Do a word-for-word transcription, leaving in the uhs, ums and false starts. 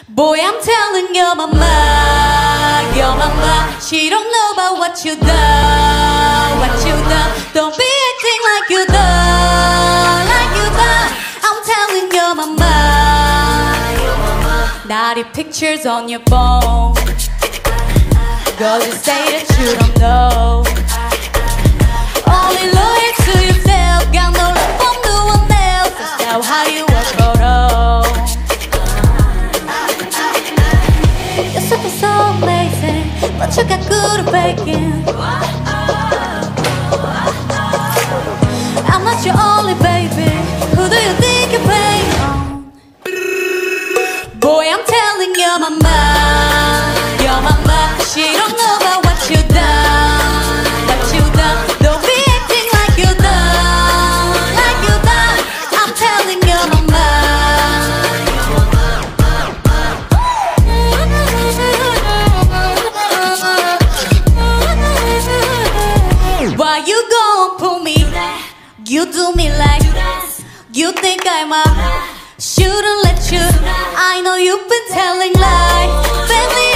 Boy, I'm telling your mama, your mama, she don't know about what you done, what you done. Don't be acting like you done, like you done. I'm telling your mama, your mama, naughty pictures on your phone. Girl, you say that you don't know. Only loyal to yourself, got no love for no one else. That's now how you work photo. You're super so amazing, but you got good at baking. I'm not your only baby. Who do you think you're playing on? Boy, I'm telling your mama, your mama, she don't know about what you done, what you done. Don't be acting like you done, like you done. I'm telling your mama. Why you gon' pull me? You do me like you think I'm a shouldn't let you. I know you've been telling lies. Family